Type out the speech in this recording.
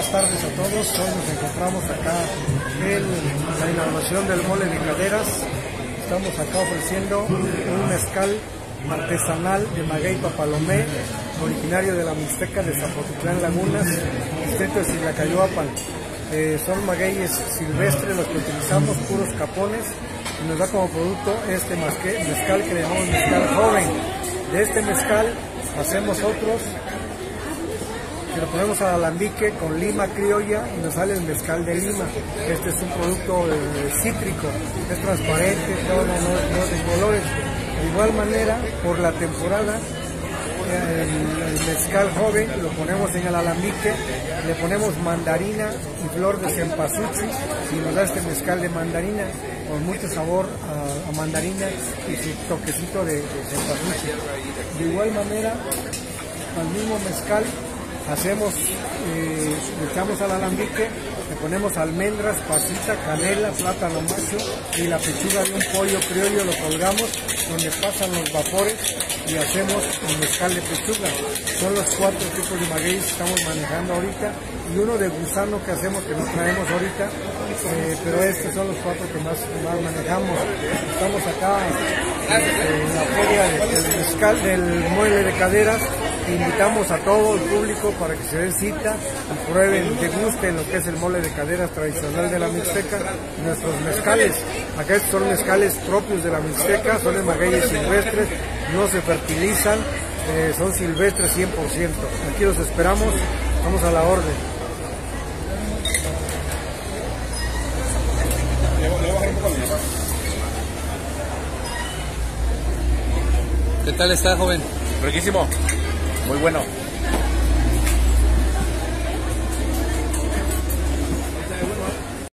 buenas tardes a todos. Hoy nos encontramos acá en la inauguración del mole de caderas. Estamos acá ofreciendo un mezcal artesanal de maguey papalomé, originario de la Mixteca de Zapotitlán Lagunas, distrito de Silacayuapan. Son magueyes silvestres los que utilizamos, puros capones, y nos da como producto este mezcal que le llamamos mezcal joven. De este mezcal hacemos otros que lo ponemos al alambique con lima criolla y nos sale el mezcal de Lima. Este es un producto cítrico, es transparente, no de colores. De igual manera, por la temporada, el mezcal joven lo ponemos en el alambique, le ponemos mandarina y flor de cempasúchil y nos da este mezcal de mandarina con mucho sabor a mandarina y su toquecito de cempasúchil. De igual manera, al mismo mezcal hacemos, le echamos al alambique, le ponemos almendras, pasita, canela, plátano macho y la pechuga de un pollo criollo, lo colgamos donde pasan los vapores y hacemos el mezcal de pechuga. Son los 4 tipos de maguey que estamos manejando ahorita y uno de gusano que hacemos, que no traemos ahorita, pero estos son los 4 que más manejamos. Estamos acá en la feria del mezcal, del muelle de caderas. Invitamos a todo el público para que se den cita y prueben, degusten lo que es el mole de caderas tradicional de la Mixteca, nuestros mezcales. Acá estos son mezcales propios de la Mixteca, son de magueyes silvestres, no se fertilizan, son silvestres 100%. Aquí los esperamos, estamos a la orden. ¿Qué tal está, joven? Riquísimo, muy bueno.